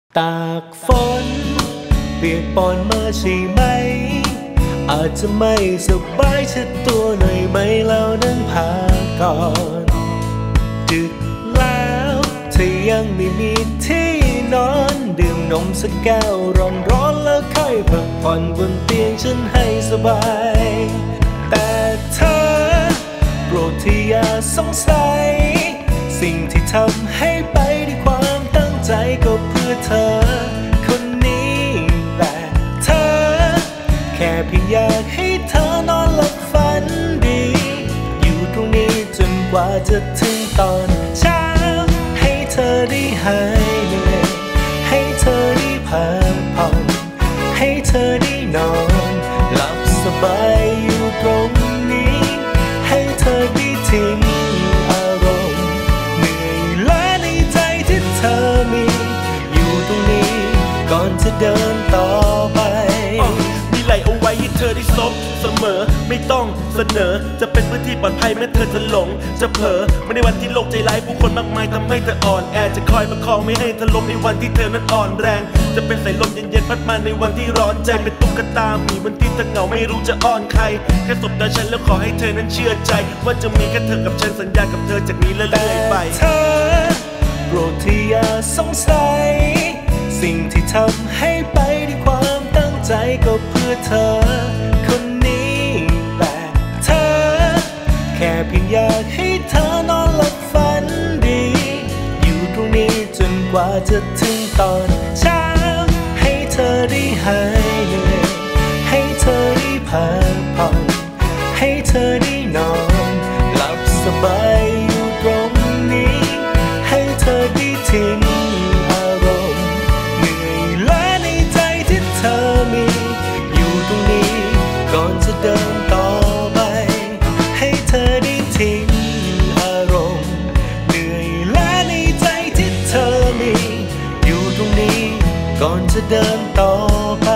ตากฝนเปียกปอนมาใช่ไหมอาจจะไม่สบายเช็ดตัวหน่อยไหมแล้วนั้นพาก่อนดึกแล้วถ้ายังไม่มีที่นอนดื่มนมสักแก้วร้อนแล้วค่อยพักผ่อนบนเตียงฉันให้สบายแต่เธอโปรดที่อย่าสงสัยสิ่งที่ทำให้ไปด้วยความตั้งใจก็เพื่อเธอคนนี้แหละเธอแค่เพียงอยากให้เธอนอนหลับฝันดีอยู่ตรงนี้จนกว่าจะถึงตอนเช้าให้เธอได้หายเหนื่อยให้เธอได้พักผ่อนให้เธอได้นอนหลับสบายอยู่ตรงนี้ให้เธอได้ทิ้งอารมณ์เหนื่อยล้าในใจที่เธอมีอยู่ตรงนี้ก่อนจะเดินต่อไปมีไหลเอาไว้ให้เธอได้ซบเสมอไม่ต้องเสนอจะเป็นพื้นที่ปลอดภัยแม้เธอจะหลงจะเผลอไม่ในวันที่โลกใจร้ายผู้คนมากมายทำให้เธออ่อนแอจะคอยประคองไม่ให้เธอล้มในวันที่เธอนั้นอ่อนแรงจะเป็นสายลมเย็นๆพัดมาในวันที่ร้อนใจเป็นตุ๊กตาหมีวันที่เธอเหงาไม่รู้จะอ้อนใครแค่สบตาฉันแล้วขอให้เธอนั้นเชื่อใจว่าจะมีแค่เธอกับฉันสัญญากับเธอจากนี้เรื่อยๆไปเธอโปรดที่อย่าสงสัยสิ่งที่ทำให้ไปด้วยความตั้งใจก็เพื่อเธอคนนี้แหละเธอแค่เพียงอยากให้เธอนอนหลับฝันดีอยู่ตรงนี้จนกว่าจะถึงตอนเช้าให้เธอได้หายเหนื่อยให้เธอได้พักผ่อนให้เธอได้นอนหลับสบายอยู่ตรงนี้ให้เธอได้ทิ้งอารมณ์เหนื่อยล้าในใจที่เธอมีอยู่ตรงนี้ก่อนจะเดินต่อไปให้เธอได้ทิ้งอารมณ์เหนื่อยล้าในใจที่เธอมีอยู่ตรงนี้ก่อนจะเดินต่อไป